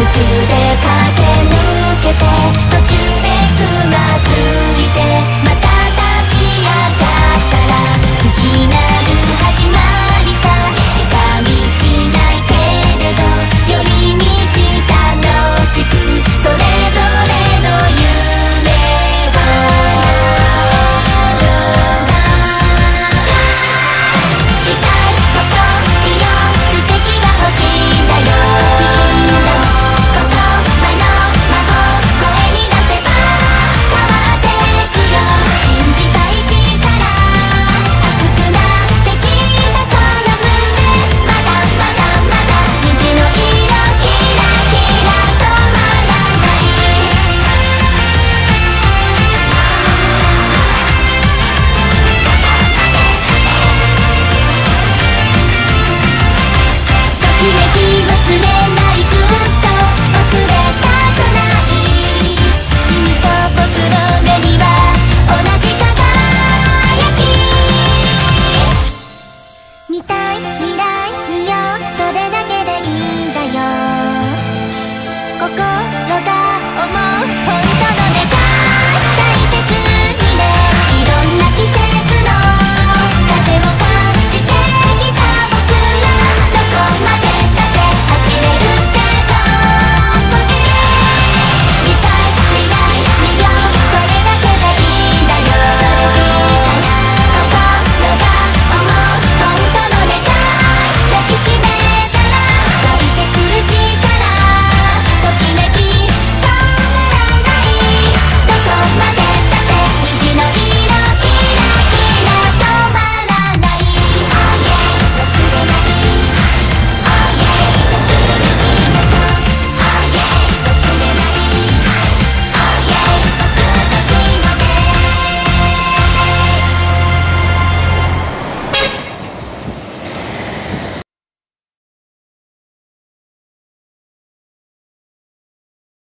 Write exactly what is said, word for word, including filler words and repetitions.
中で駆け抜けて途中でつまずいてまた立ち上がったら次なる始まりさ近道ないけれど寄り道楽しくそれぞれの夢をしたいことしよう素敵が欲しいんだよ言葉の魔法声に出せば変わってくよ信じたい力熱くなってきたこの胸まだまだまだ虹の色キラキラ止まらないときめき忘れ